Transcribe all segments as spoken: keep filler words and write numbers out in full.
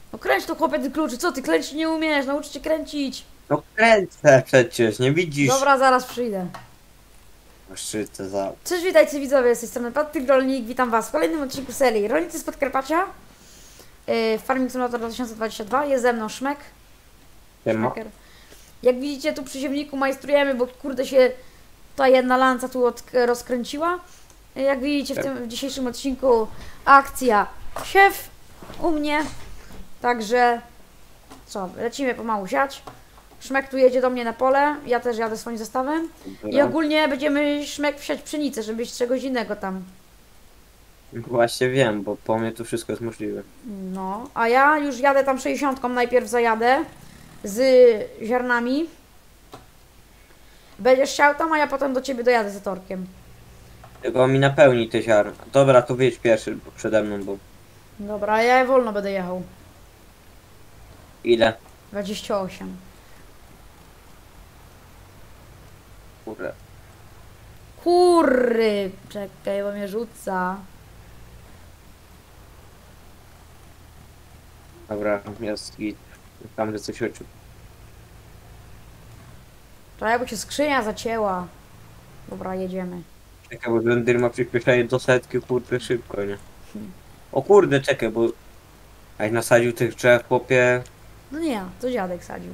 No kręć to chłopiec kluczy, co ty kręcić nie umiesz, naucz się kręcić. No kręcę przecież, nie widzisz? Dobra, zaraz przyjdę. Szczytę za... Cześć, witajcie widzowie, z tej strony Patryk Rolnik, witam was w kolejnym odcinku serii Rolnicy z Podkarpacia. Yy, Farming Simulator dwa tysiące dwadzieścia dwa, jest ze mną Szmek. Siema. Szmeker. Jak widzicie, tu przy siewniku majstrujemy, bo kurde się ta jedna lanca tu od, rozkręciła. Yy, Jak widzicie w tym w dzisiejszym odcinku akcja siew u mnie. Także co, lecimy pomału siać. Szmek tu jedzie do mnie na pole, ja też jadę swoim zestawem. I ogólnie będziemy Szmek wsiać pszenicę, żeby iść czegoś innego tam. Właśnie wiem, bo po mnie tu wszystko jest możliwe. No, a ja już jadę tam sześćdziesiątką, najpierw zajadę z ziarnami. Będziesz chciał tam, a ja potem do ciebie dojadę z torkiem. Tylko mi napełni te ziarna. Dobra, to wyjedź pierwszy bo przede mną, bo... Dobra, a ja wolno będę jechał. Ile? dwadzieścia osiem. Kurde. Kurry! Czekaj, bo mnie rzuca. Dobra, jest git. Tam, że coś oczu. Czekaj, bo się skrzynia zacięła. Dobra, jedziemy. Czekaj, bo ten dyr ma przyspieszenie do setki, kurde, szybko, nie? O kurde, czekaj, bo... A jak nasadził tych drzew, chłopie... No nie, to dziadek sadził.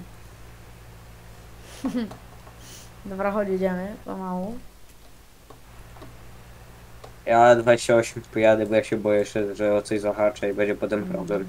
Dobra, chodź, jedziemy pomału. Ja dwadzieścia osiem pojadę, bo ja się boję jeszcze, że o coś zahaczę i będzie potem problem.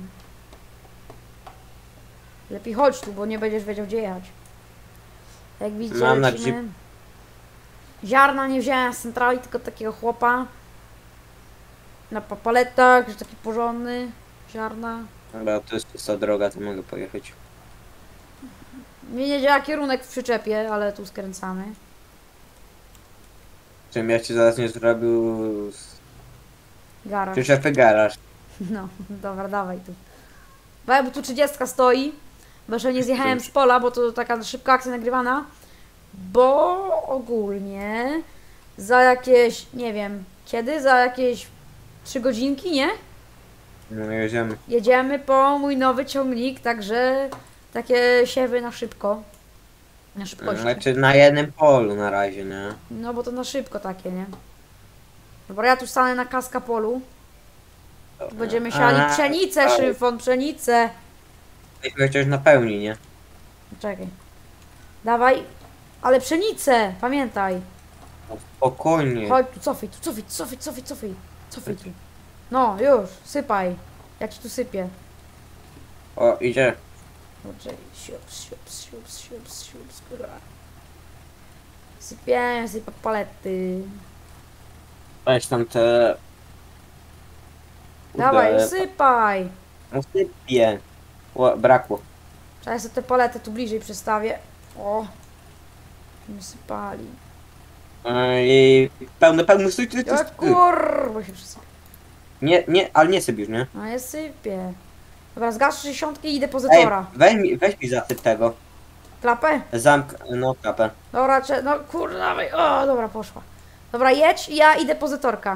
Lepiej chodź tu, bo nie będziesz wiedział gdzie jechać. Jak widzicie, Mam na lecimy. Ziarna nie wziąłem z centrali, tylko takiego chłopa. Na pa- paletach, że taki porządny. Ziarna. Dobra, to jest pusta droga, to mogę pojechać. Mnie nie działa kierunek w przyczepie, ale tu skręcamy. Czym ja ci zaraz nie zrobił... z Garaż. przyczepy garaż. No, dobra, dawaj tu. Bo tu trzydziestka stoi. Bo jeszcze nie zjechałem z pola, bo to taka szybka akcja nagrywana. Bo ogólnie za jakieś, nie wiem, kiedy? Za jakieś trzy godzinki, nie? No jedziemy. Jedziemy po mój nowy ciągnik, także takie siewy na szybko. Na szybkości. Znaczy na jednym polu na razie, nie? No bo to na szybko takie, nie? Dobra, ja tu stanę na kaska polu. Tu będziemy siali A, pszenicę, a. Szyfon, pszenicę. Myśmy chociaż napełni, nie? Czekaj. Dawaj. Ale pszenicę, pamiętaj. No, spokojnie. Chodź tu, cofaj, tu, cofaj, cofaj, cofaj, cofaj. Cofaj tu. No, już, sypaj. Ja ci tu sypię. O, idzie. Poczekaj, siups, siups, siups, siups, siups, kurwa. Sypię, sypę palety. Weź tam te... Kurde, Dawaj, sypaj. no sypie. O, brakło. Trzeba sobie te palety tu bliżej przestawię. O. Mi sypali. I pełny, pełny, stój, stój, stój, Jak stój. kur... się przysypie. Nie, nie, ale nie sypisz, nie? No ja sypię. Dobra, zgasz sześćdziesiątkę i idę po Ej, zetora. weź mi, weź mi zasyp tego. Klapę? Zamk, no kapę. Dobra, cze... no kurde, dawaj. O, dobra, poszła. Dobra, jedź i ja idę po zetorka.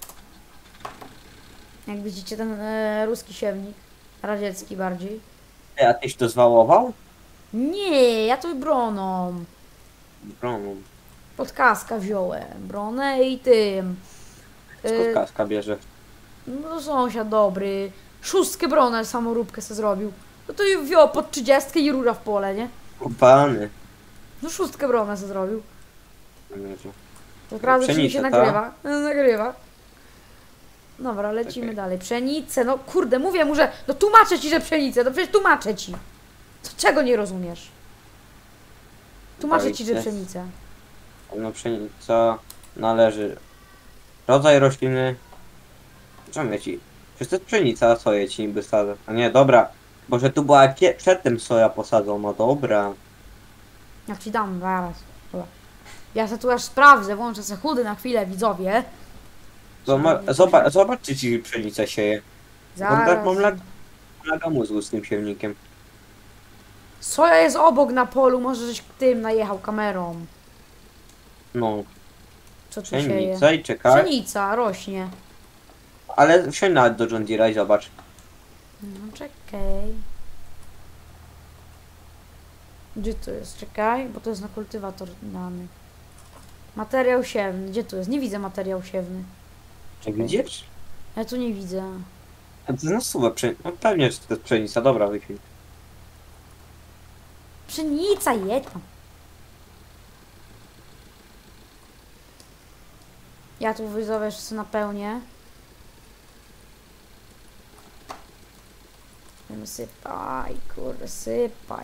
Jak widzicie, ten e, ruski siewnik. Radziecki bardziej. Ej, a tyś to zwałował? Nie, ja tu broną. Broną. Pod kaska wziąłem. Bronę i tym. Skąd kaska bierze? No sąsiad dobry. Szóstkę bronę samoróbkę se zrobił. No to i wziął pod trzydziestkę i rura w pole, nie? Kupany. No szóstkę bronę se zrobił. Jezu. Tak razem mi się Pszenicę, tak? nagrywa. No, nagrywa. Dobra, lecimy Okej. dalej. Pszenicę, no kurde, mówię mu, że... No tłumaczę ci, że pszenicę, no przecież tłumaczę ci. Co, czego nie rozumiesz? Tłumaczę ci, że Dajcie. pszenicę. No pszenica należy. Rodzaj rośliny. Czemu ja ci? Przecież to jest pszenica, a co ja ci niby sadzę? A nie, dobra. Może tu była kie- przedtem soja posadzona, dobra. Ja ci dam zaraz. Dobra. Ja se tu aż sprawdzę, włączę se chudy na chwilę, widzowie. Zobacz, zobacz, zobacz czy ci pszenica sieje. Mam, tak, Zaraz. mam lag, laga mózgu z tym siewnikiem. Soja jest obok na polu, może żeś tym najechał kamerą. No, Co tu się je? pszenica i czekaj. Pszenica rośnie. Ale wsiądź nawet do John Deere'a i zobacz. No czekaj. Gdzie to jest? Czekaj, bo to jest na kultywator dany. Materiał siewny. Gdzie to jest? Nie widzę materiał siewny. Czy widzisz? Ja tu nie widzę. A to jest nasuwa pszenica. No pewnie, że to jest pszenica. Dobra, wychwil. Pszenica, jedź tam. Ja tu wyzowię jeszcze napełnię. Sypaj, kurde, sypaj.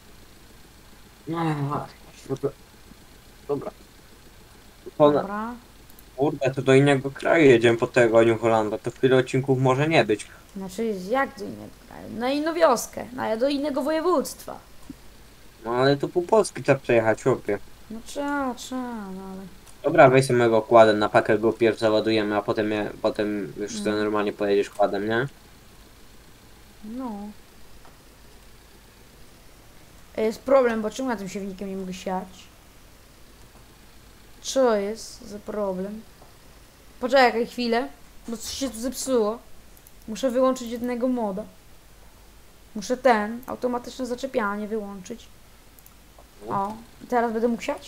No, dobra. To na, Dobra. kurde, to do innego kraju jedziemy po tego New Hollanda. To w tyle odcinków może nie być. Znaczy, jak do innego kraju? Na inną wioskę, na, do innego województwa. No ale to pół Polski trzeba przejechać, chłopie. No trzeba, trzeba, no ale... Dobra, weź sobie mojego kładem na pakę, go pierw załadujemy, a potem, je, potem już Mm. sobie normalnie pojedziesz kładem, nie? No. Jest problem, bo czemu ja tym siewnikiem nie mogę siać? Co jest za problem? Poczekaj chwilę, bo coś się tu zepsuło. Muszę wyłączyć jednego moda. Muszę ten, automatyczne zaczepianie wyłączyć. O, teraz będę mógł siać?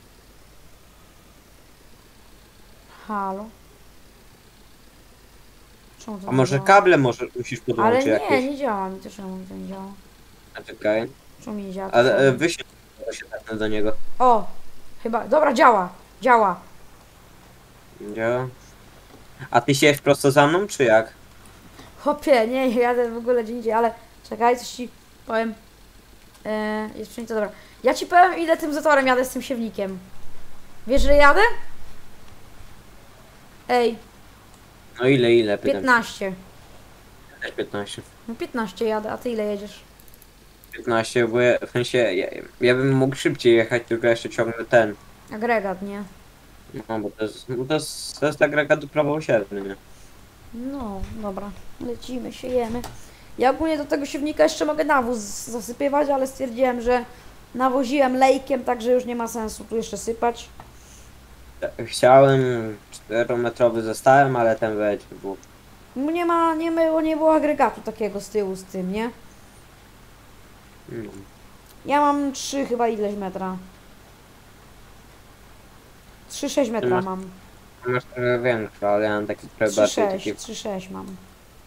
Halo? Czemu to A nie może działa? kable może musisz Ale podłączyć nie, jakieś? nie działa mi to, czemu mi to nie działa? A czekaj. Czemu mi nie działa? to Ale e, samo? wyślij się tak do niego. O, chyba, dobra, działa, działa. Działa. A ty siejesz prosto za mną, czy jak? Hopie, nie, jadę w ogóle gdzie indziej, ale czekaj, coś ci powiem. Eee, jest pszenica, dobra. Ja ci powiem, ile tym zatorem jadę z tym siewnikiem. Wiesz, że jadę? Ej, No ile, ile? Pytam się. piętnaście. Też piętnaście. No piętnaście jadę, a ty ile jedziesz? piętnaście, bo ja, w sensie, ja, ja bym mógł szybciej jechać, tylko jeszcze ciągnę ten. Agregat, nie? No, bo to jest, bo to jest, to jest agregat do prawa osiedlny, nie? No, dobra, lecimy, siejemy. Ja ogólnie do tego siewnika jeszcze mogę nawóz zasypywać, ale stwierdziłem, że nawoziłem lejkiem, także już nie ma sensu tu jeszcze sypać. Chciałem czterometrowy zestawem, ale ten wejdzie, bo No nie ma, nie było, nie było agregatu takiego z tyłu z tym, nie? mm, Ja mam trzy chyba ileś metra. trzy sześć metra masz- mam. masz trochę większy, ale ja mam taki trochę trzy bardziej sześć, taki. trzy sześć mam.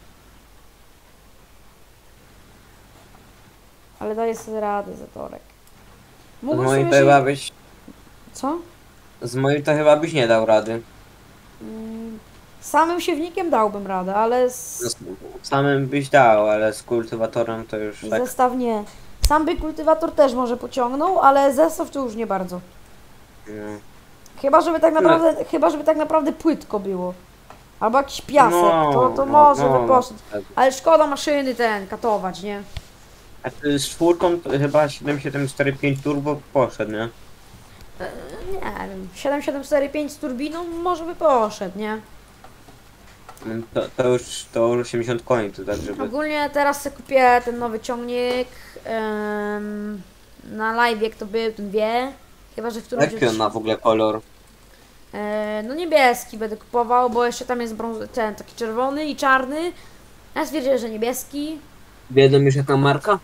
Ale daję sobie radę za torek. Z Mógłbym moim sobie to się... chyba byś, Co? z moim to chyba byś nie dał rady. Mm, samym siewnikiem dałbym radę, ale z... No, z samym byś dał, ale z kultywatorem to już tak. zestaw nie. Sam by kultywator też może pociągnął, ale zestaw to już nie bardzo. No. Chyba, żeby tak naprawdę, chyba, żeby tak naprawdę płytko było. Albo jakiś piasek, to, to może by poszedł. no. Ale szkoda maszyny ten, katować, nie? A ty z czwórką to chyba siedem siedem cztery pięć turbo poszedł, nie? E, Nie wiem, siedem siedem cztery pięć z turbiną może by poszedł, nie? Mm, To, to już to już osiemdziesiąt koni to tak, żeby. Ogólnie teraz sobie kupię ten nowy ciągnik. em, na live jak to był, ten wie. Chyba, że w którymś... Jaki on ma w ogóle kolor? E, no niebieski będę kupował, bo jeszcze tam jest brąz... ten taki czerwony i czarny. Ja stwierdziłem, że niebieski. Wiedzą już jaka marka?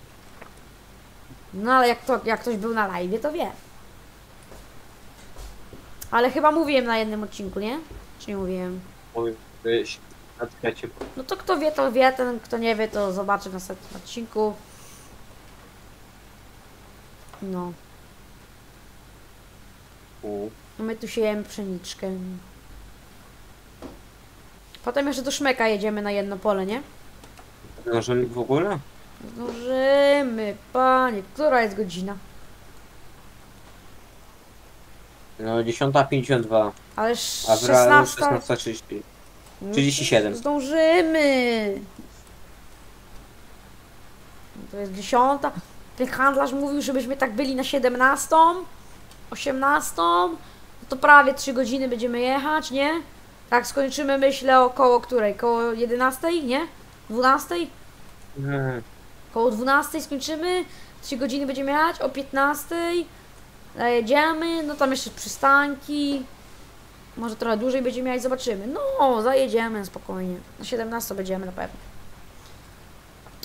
No ale jak, to, jak ktoś był na live, to wie. Ale chyba mówiłem na jednym odcinku, nie? Czy nie mówiłem? Mówisz na trzecim. No to kto wie, to wie, ten kto nie wie, to zobaczy w następnym odcinku. No. U. A my tu siejemy pszeniczkę. Potem jeszcze do Szmeka jedziemy na jedno pole, nie? Zdążymy w ogóle? Zdążymy, panie. Która jest godzina? No dziesiąta pięćdziesiąt dwa, Ale a w realu szesnasta... szesnasta trzydzieści. trzydzieści siedem. Zdążymy. To jest dziesiąta. Ten handlarz mówił, żebyśmy tak byli na siedemnastą, osiemnastą. No to prawie trzy godziny będziemy jechać, nie? Tak skończymy, myślę, około której? Koło jedenastej, nie? dwunastej? Hmm. Koło dwunastej skończymy. trzy godziny będziemy jechać, o piętnastej zajedziemy, no tam jeszcze przystanki. Może trochę dłużej będziemy jechać, zobaczymy. No, zajedziemy spokojnie. Na siedemnastą będziemy na pewno.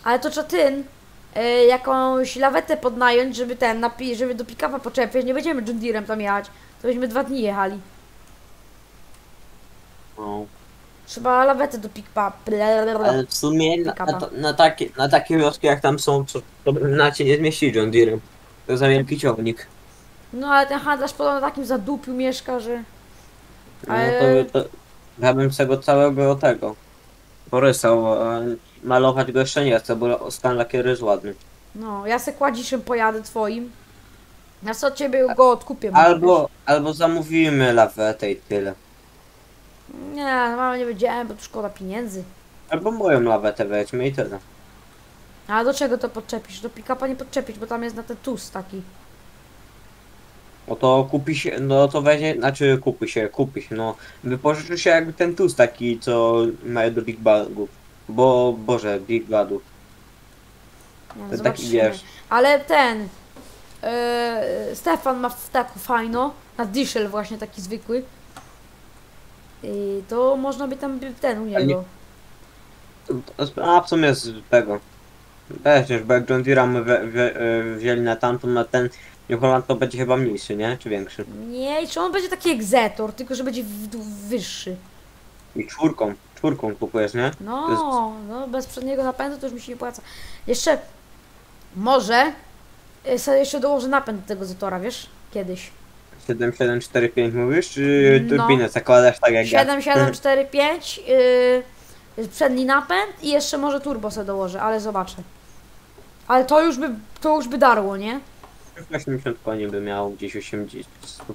Ale to trzeba ten, y, jakąś lawetę podnająć, żeby ten, napi żeby do pick-upa poczepiać. Nie będziemy John Deerem tam jechać. To byśmy dwa dni jechali. No. Trzeba lawetę do pick-upa. Ale w sumie na, Pick-upa. na, to, na, takie, na takie wioski jak tam są, to, to by na cię nie zmieścili John Deerem. To za wielki ciągnik. No ale ten handlarz podobno na takim zadupiu mieszka, że... No Ale... to, to ja bym z tego całego tego porysał, a malować go jeszcze nie chcę, bo stan lakieru jest ładny. No, ja se kładziszem pojadę twoim. Ja sobie od ciebie go odkupię. może, Albo, albo zamówimy lawetę i tyle. wiesz. Nie, mama nie wiedziałem, bo tu szkoda pieniędzy. Albo moją lawetę weźmy i tyle. A do czego to podczepisz? Do pick-upa nie podczepisz, bo tam jest na ten tus taki. No to kupi się, no to weźmie, znaczy kupi się, kupi się, no. Wypożyczy się jakby ten tuz taki, co mają do Big Bagów. Bo, Boże, Big Bagów. Nie, no, To taki zobaczymy. wiesz. Ale ten... Yy, Stefan ma w taku fajno. Na diesel właśnie taki zwykły. I to można by tam by ten u niego. A w sumie z tego. Weźmiesz, bo jak John Deere my we, we, e, wzięli na tamtą, na ten New Holland to będzie chyba mniejszy, nie? Czy większy? Nie, i czy on będzie taki jak Zetor, tylko że będzie w dół wyższy. I czwórką, czwórką kupujesz, nie? No, To jest- no bez przedniego napędu to już mi się nie płaca. Jeszcze może y, sobie jeszcze dołożę napęd do tego Zetora, wiesz? Kiedyś. siedem siedem cztery pięć mówisz, czy No. turbinę zakładasz tak jak siedem siedem cztery pięć yy, przedni napęd i jeszcze może turbo sobie dołożę, ale zobaczę. Ale to już by, to już by darło, nie? ja? osiemdziesiąt koni by miał, gdzieś osiemdziesiąt.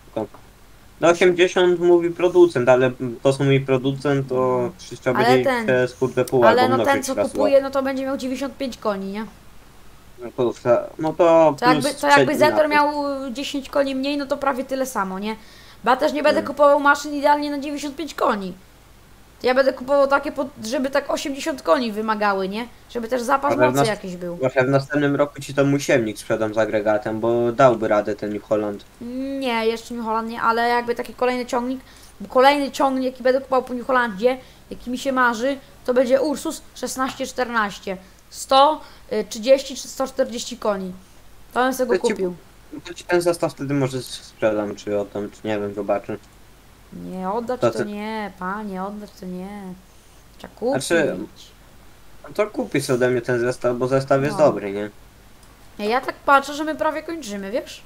No osiemdziesiąt mówi producent, ale to co mówi producent, to trzeba Ale będzie ten- te skórę pół Ale albo no ten mnożyć co raz kupuje, no to będzie miał dziewięćdziesiąt pięć koni, nie? No to, no to, To jakby, plus to jakby przedni Zetor napęd. miał dziesięć koni mniej, no to prawie tyle samo, nie? Bo ja też nie będę Mm. kupował maszyn idealnie na dziewięćdziesiąt pięć koni. Ja będę kupował takie, pod, żeby tak osiemdziesiąt koni wymagały, nie? Żeby też zapas Ale w mocy nas- jakiś był. Może w następnym roku ci to mój siewnik sprzedam z agregatem, bo dałby radę ten New Holland. Nie, jeszcze New Holland nie, ale jakby taki kolejny ciągnik, bo kolejny ciągnik, jaki będę kupował po New Hollandzie, jaki mi się marzy, to będzie Ursus szesnaście czternaście. sto trzydzieści czy sto czterdzieści koni. To bym sobie go To ci- kupił. To ci ten zestaw wtedy może sprzedam, czy oddam, czy nie wiem, zobaczę. Nie, oddać To to, ty- nie, panie, oddać to nie. Trzeba kupić. Znaczy- No to kupi sobie ode mnie ten zestaw, bo zestaw jest No. dobry, nie? Nie, ja tak patrzę, że my prawie kończymy, wiesz?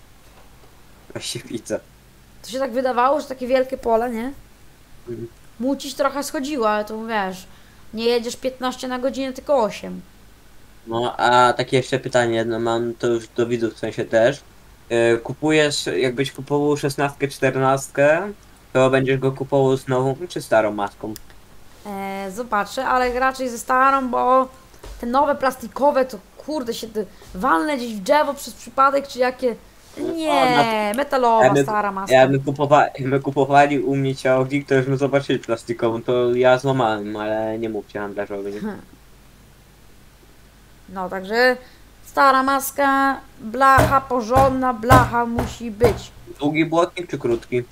Właśnie widzę. To się tak wydawało, że takie wielkie pole, nie? Mhm. Mucić trochę schodziło, ale to wiesz, nie jedziesz piętnaście na godzinę, tylko osiem. No a takie jeszcze pytanie jedno mam, to już do widzów w sensie też. Yy, kupujesz, jakbyś kupował szesnastkę, czternastkę, to będziesz go kupował z nową czy starą maską? E, zobaczę, ale raczej ze starą, bo te nowe plastikowe to kurde się te walnę gdzieś w drzewo przez przypadek, czy jakie... Nie, metalowa, Ja my- stara maska. Ja my, kupowa my kupowali u mnie ciągnik, to już my zobaczyli plastikową, to ja złamałem, ale nie mówcie handlarzowi. Nie? No, także stara maska, blacha, porządna blacha musi być. Długi błotnik czy krótki?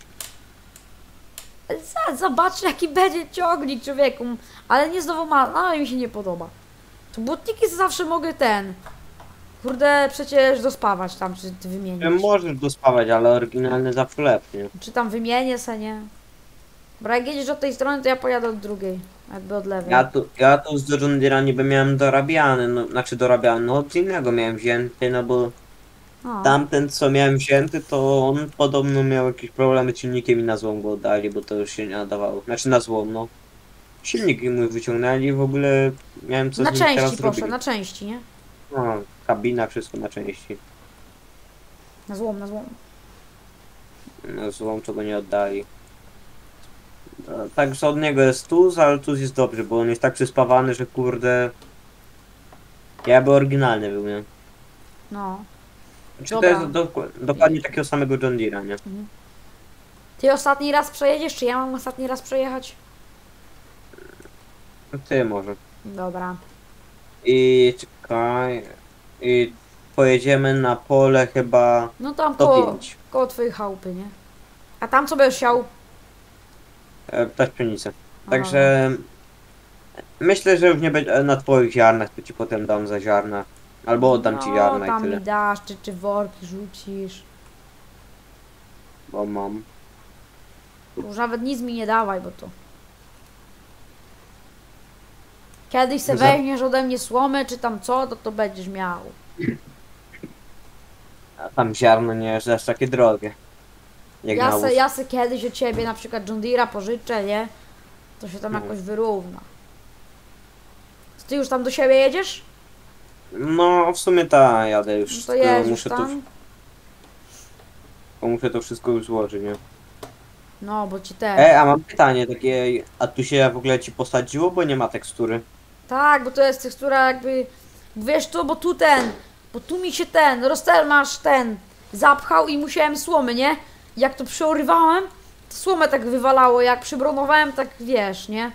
Z- Zobacz jaki będzie ciągnik, człowieku. Ale nie znowu ma, ale mi się nie podoba. To butniki zawsze mogę ten. Kurde, przecież dospawać tam, czy ty wymienić. Możesz dospawać, ale oryginalny zawsze lepszy. Czy tam wymienię se, nie? Bo jak jedziesz od tej strony, to ja pojadę od drugiej. Jakby od lewej. Ja tu, ja tu z John Deere'a niby miałem dorabiany, no, znaczy dorabiany, no od innego miałem wzięty, no bo O, tamten co miałem wzięty, to on podobno miał jakieś problemy z silnikiem i na złom go oddali, bo to już się nie nadawało. Znaczy na złom, no. Silniki mój wyciągnęli i w ogóle miałem co na z nim teraz części zrobić. poszedł, na części, nie? No, kabina, wszystko na części. Na złom, na złom. Na złom czego nie oddali. No, także od niego jest tuz, ale tuz jest dobry, bo on jest tak przyspawany, że kurde... Ja by oryginalny był, nie? No. Czy to Dobra. jest do, dokładnie takiego samego John Deere'a, nie? Ty ostatni raz przejedziesz, czy ja mam ostatni raz przejechać? Ty może. Dobra. I czekaj... I pojedziemy na pole chyba No tam do koło, pięć. koło twojej chałupy, nie? A tam co będziesz siał? E, też pszenicę. O, Także... Myślę, że już nie będzie na twoich ziarnach, to ci potem dam za ziarna. Albo oddam ci No, ziarna i tam tyle, mi dasz, czy, czy worki rzucisz. bo mam. Już nawet nic mi nie dawaj, bo to... Kiedyś se Za- weźmiesz ode mnie słomę, czy tam co, to to będziesz miał. A tam ziarno nie jest aż takie drogie. Jak Ja nawóz. se, ja se kiedyś od ciebie na przykład John Deere'a pożyczę, nie? To się tam No. jakoś wyrówna. To ty już tam do siebie jedziesz? No, w sumie ta jadę już. No to tylko jedziesz muszę to, tam. tylko muszę to wszystko już złożyć, nie? No, bo ci też. E, a mam pytanie takie, a tu się w ogóle ci posadziło, bo nie ma tekstury. Tak, bo to jest tekstura jakby... Wiesz tu, bo tu ten... Bo tu mi się ten, roztermasz ten... Zapchał i musiałem słomy, nie? Jak to przeorywałem, to słomę tak wywalało, jak przybronowałem, tak wiesz, nie?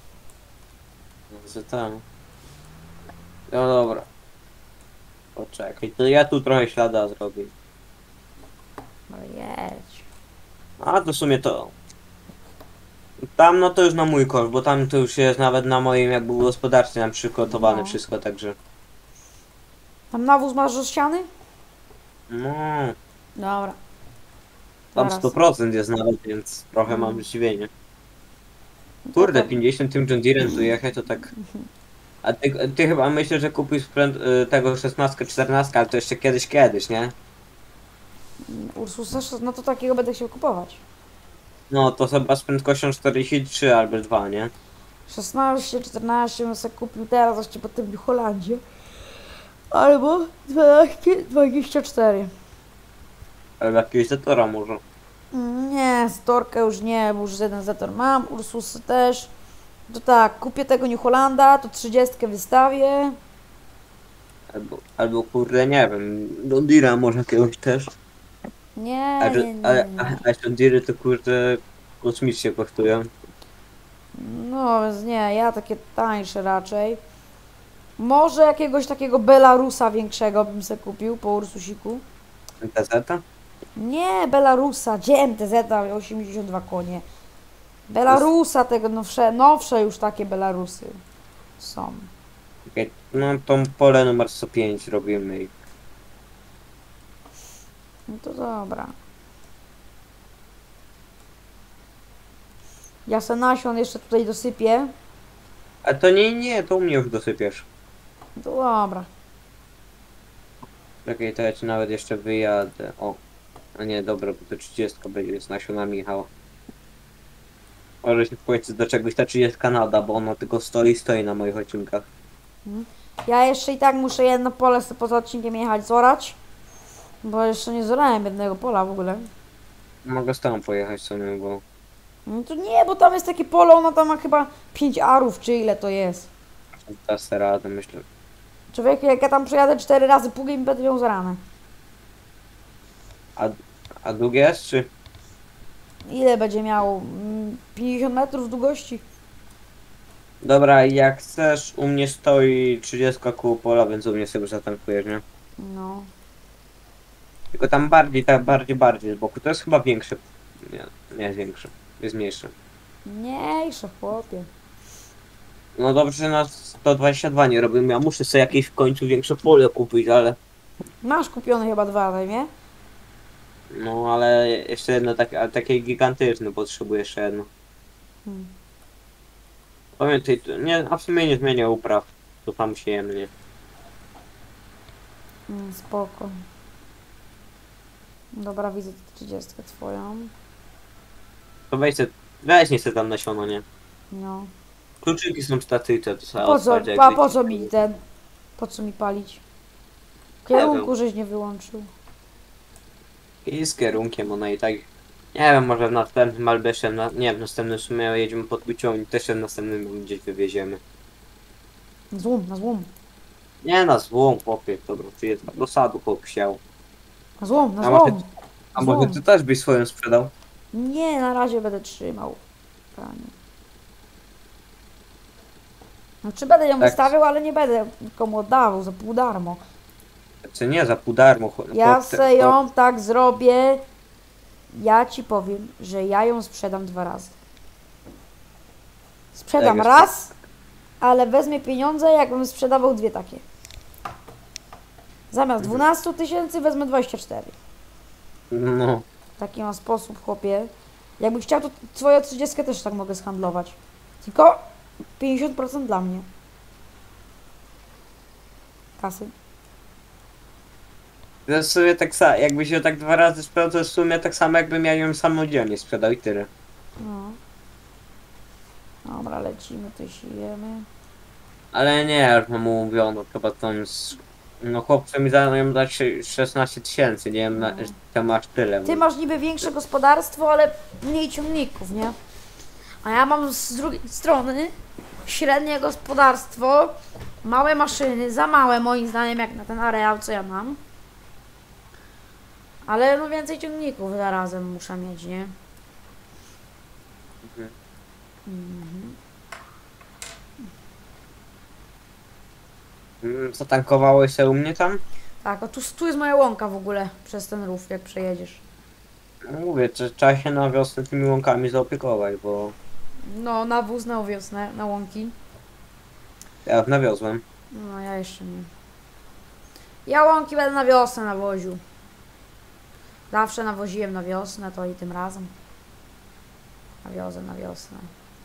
Że tam. No dobra. Poczekaj, to ja tu trochę ślada zrobię. No jedź. A to w sumie to. Tam no to już na mój koszt, bo tam to już jest nawet na moim jakby gospodarstwie nam przygotowane No. wszystko, także. Tam nawóz masz rozsiany? No, Dobra. tam Zaraz. sto procent jest nawet, więc trochę mam Mm. zdziwienie. No to Kurde, tak. pięćdziesiąt tym John Deere'em tu jechać to tak. A ty, ty chyba myślisz, że kupisz sprzęt y, tego szesnaście czternaście, ale to jeszcze kiedyś kiedyś, nie? Ursusa, no to takiego będę chciał kupować. No to chyba z prędkością czterdzieści trzy albo dwa, nie? szesnaście, czternaście bym sobie kupił teraz, jeszcze potem w Holandzie. Albo dwanaście, dwadzieścia cztery. Albo jakiegoś Zetora może. Mm, Nie, Storkę już nie, bo już jeden Zetor mam, Ursusy też. To tak, kupię tego New Hollanda, to trzydziestkę wystawię. Albo, albo kurde, nie wiem, John Deere'a może jakiegoś też. Nie, A, nie, nie, a, nie. a, a John Deere'y to kurde kosmicznie kosztują. No więc nie, ja takie tańsze raczej. Może jakiegoś takiego Belarusa większego bym sobie kupił po Ursusiku. M T Z? Nie, Belarusa, gdzie M T Z, osiemdziesiąt dwa konie. Belarusa, tego nowsze, nowsze już takie Belarusy są. Okej, no tą pole numer sto pięć robimy i No to dobra. Ja se nasion jeszcze tutaj dosypię. a to nie, nie, to u mnie już dosypiesz. No to dobra. Czekaj, to ja ci nawet jeszcze wyjadę. O, a nie, dobra, bo to trzydzieści będzie z nasiona Michała. Może się w końcu do czegoś ta trzydzieści nada, bo ona tylko stoi i stoi na moich odcinkach. Ja jeszcze i tak muszę jedno pole sobie poza odcinkiem jechać zorać. Bo jeszcze nie zorałem jednego pola w ogóle. Mogę z tobą pojechać sobie, bo No to nie, bo tam jest takie pole, ono tam ma chyba pięć arów, czy ile to jest. teraz radę, myślę. Człowieku, jak ja tam przejadę cztery razy pługiem i będę ją zarane. A, a długie jest, czy? Ile będzie miał? Mm, pięćdziesiąt metrów długości? Dobra, jak chcesz, u mnie stoi trzydzieści koło pola, więc u mnie sobie zatankujesz, nie? No. Tylko tam bardziej, tak bardziej, bardziej z boku. To jest chyba większe. Nie, nie jest większe. Jest mniejsze. Mniejsze, chłopie. No dobrze, że na sto dwadzieścia dwa nie robimy. Ja muszę sobie jakieś w końcu większe pole kupić, ale... Masz kupione chyba dwa, tak nie? No, ale jeszcze jedno takie, ale takie gigantyczne potrzebuję jeszcze jedno. Hmm. Pamiętaj, to nie, absolutnie nie zmienia upraw. To tam siejemy, nie? Mm, spoko. Dobra, widzę trzydziestkę twoją. To weź se, weź nie se tam nasiono, nie? No. Kluczyki są statyjne, to trzeba Po co, odstać, jak pa, wyjdzie. po co mi ten? Po co mi palić? Kierunku żeś nie wyłączył. I z kierunkiem ona i tak... Nie wiem, może w następnym albo jeszcze na... Nie, w następnym sumie jedziemy pod Kucią i też w następnym gdzieś wywieziemy. Na złom, na złom. Nie na złą, chłopie, dobra, ty jest do sadu chłop chciał. Na złom, na A może, złom. a Złom. może ty też byś swoją sprzedał? Nie, na razie będę trzymał. Panie. Znaczy będę ją Tak. wystawiał, ale nie będę nikomu oddawał za pół darmo. Czy nie, za pół darmo. chłop- Ja chłop te- se ją tak zrobię. Ja ci powiem, że ja ją sprzedam dwa razy. Sprzedam Jak raz ale wezmę pieniądze, jakbym sprzedawał dwie takie. Zamiast dwunastu tysięcy wezmę dwadzieścia cztery. No. Taki mam sposób, chłopie. Jakbym chciał, to twoją trzydziestkę też tak mogę zhandlować. Tylko pięćdziesiąt procent dla mnie. Kasy. To jest w sumie tak samo, jakby się tak dwa razy sprzedał, to jest w sumie tak samo, jakbym ja ją samodzielnie sprzedał i tyle. No. Dobra, lecimy, to siejemy. Ale nie, jak mam umówiono, chyba tam z... No chłopcy mi dają dać szesnaście tysięcy, nie wiem, na, No. to masz tyle. Ty masz niby większe gospodarstwo, ale mniej ciągników, nie? A ja mam z drugiej strony średnie gospodarstwo, małe maszyny, za małe moim zdaniem jak na ten areał, co ja mam. Ale no więcej ciągników zarazem muszę mieć, nie? Mhm. Mhm. Mm, Zatankowałeś się u mnie tam? Tak, o tu, tu jest moja łąka w ogóle przez ten rów, jak przejedziesz. No mówię, że trzeba się na wiosnę tymi łąkami zaopiekować, bo No, nawóz na wiosnę, na łąki. ja już nawiozłem. No, ja jeszcze nie. Ja łąki będę na wiosnę nawoził. Zawsze nawoziłem na wiosnę, to i tym razem. Nawiozę na wiosnę.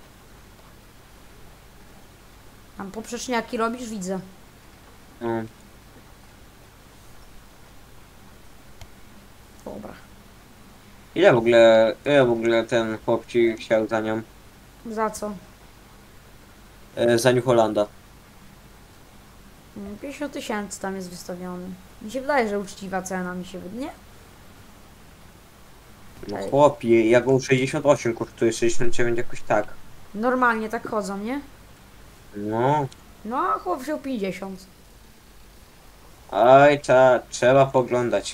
Tam poprzeczniaki robisz? Widzę. No. Dobra. Ile w ogóle, ile w ogóle ten chłop ci chciał za nią? Za co? E, za New Hollanda. Mm, pięćdziesiąt tysięcy tam jest wystawiony. Mi się wydaje, że uczciwa cena mi się wydaje. Nie? No Ej. chłopie, ja go sześćdziesiąt osiem kosztuje, sześćdziesiąt dziewięć jakoś tak. Normalnie tak chodzą, nie? No. No, a chłop wziął pięćdziesiąt. Aj, ta, trzeba poglądać.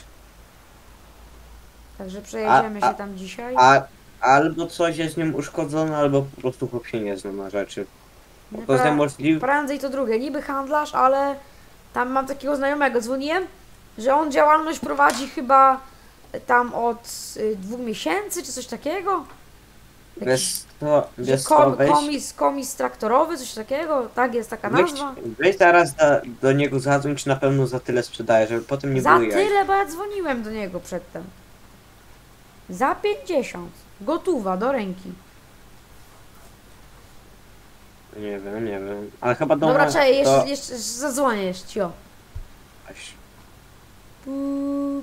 Także przejedziemy A- a- się tam dzisiaj. A albo coś jest z nią uszkodzone, albo po prostu chłop się nie zna na rzeczy. Bo to jest Pra- niemożliwe. Prędzej to drugie. Niby handlarz, ale tam mam takiego znajomego. Dzwoniłem, że on działalność prowadzi chyba tam od y, dwóch miesięcy, czy coś takiego. Jakiś, Bez to, że bez kom, to weź, komis, komis traktorowy, coś takiego. Tak jest taka weź, nazwa. weź zaraz do, do niego zadzwoń, czy na pewno za tyle sprzedaje, żeby potem nie Za było jaj. tyle, bo ja dzwoniłem do niego przedtem. Za pięćdziesiąt. Gotowa, do ręki. Nie wiem, nie wiem. Ale chyba do Dobra, czekaj, jeszcze, to... jeszcze zadzwonię jeszcze, cio. Aś, Pup.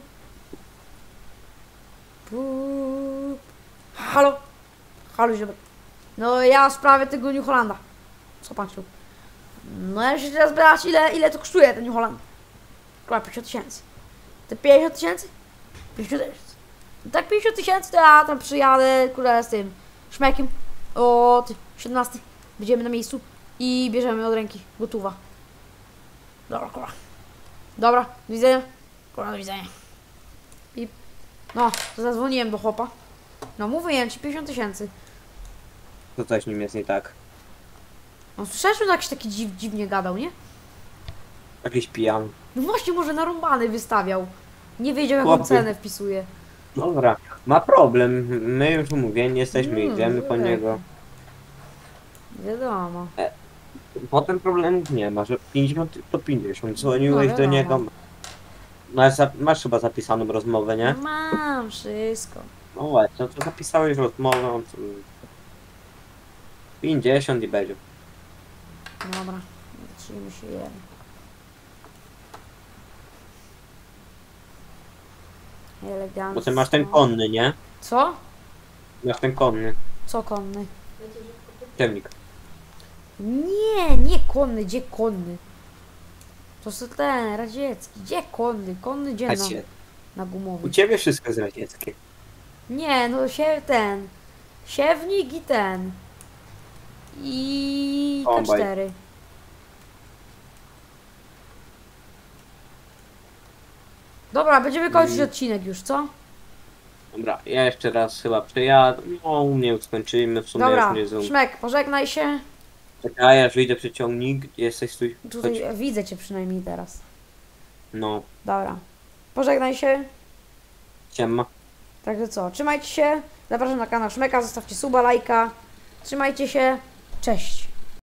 Pup. Halo? Halo, żeby... No ja w sprawie tego New Hollanda. Co pan chciał? No ja się teraz brać, ile, ile to kosztuje ten New Holland? Chyba pięćdziesiąt tysięcy. Te pięćdziesiąt tysięcy? pięćdziesiąt tysięcy. No tak pięćdziesiąt tysięcy to ja tam przyjadę, kurde, z tym szmekiem. O, ty, siedemnasty. Będziemy na miejscu i bierzemy od ręki. Gotowa. Dobra, kurwa. Dobra, do widzenia. Kurwa, do widzenia. I... No, to zadzwoniłem do chłopa. No, mówiłem ci, pięćdziesiąt tysięcy. to coś nim jest nie tak. No, słyszałeś, że jakiś taki dziw, dziwnie gadał, nie? Jakiś pijany. No właśnie, może narąbany wystawiał. Nie wiedział, jaką Chłopie. cenę wpisuje. Dobra, ma problem. My już umówieni jesteśmy, Mm, idziemy po tak. niego. Wiadomo. Potem problemów nie ma, że pięćdziesiąt to pięćdziesiąt. Dzwoniłeś No, do wiadomo. niego. Masz, zap- masz chyba zapisaną rozmowę, nie? Mam wszystko. No właśnie, no to zapisałeś rozmowę. To... pięćdziesiąt i będzie. Dobra, zaczniemy się jemy. Elegancko. Bo ty masz ten konny, nie? Co? Masz ten konny. Co konny? Ciemnik. Nie, nie konny, gdzie konny? To są ten, radziecki. Gdzie konny? Konny gdzie A na, cię, na u gumowy? ciebie wszystko jest radzieckie. Nie, no się ten. Siewnik i ten. I K Kombajn. cztery. Dobra, będziemy kończyć Mm. odcinek już, co? Dobra, ja jeszcze raz chyba przejadę. No, u mnie już skończymy, w sumie Dobra, już nie zoom. Szmek, pożegnaj się. Czekaj, ja już wyjdę przy ciągnik. Jesteś tu. Tutaj widzę cię przynajmniej teraz. No, Dobra. Pożegnaj się. ciemma. Także co, trzymajcie się. Zapraszam na kanał Szmeka, zostawcie suba, lajka. Trzymajcie się. Cześć.